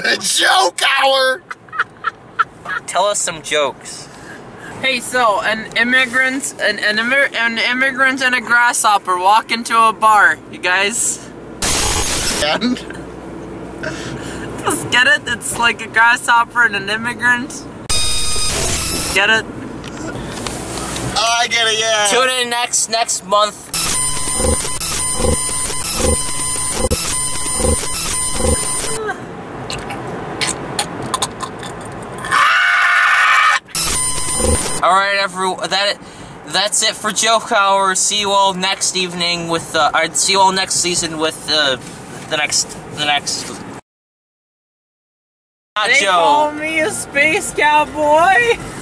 Joke hour! Tell us some jokes. Hey, so an immigrant and a grasshopper walk into a bar. You guys, And just get it? It's like a grasshopper and an immigrant. Get it? oh, I get it, yeah. Tune in next month. Alright, everyone, that's it for Joke Hour. See you all next evening with, see you all next season with, the next. Not They Joe. call me a space cowboy.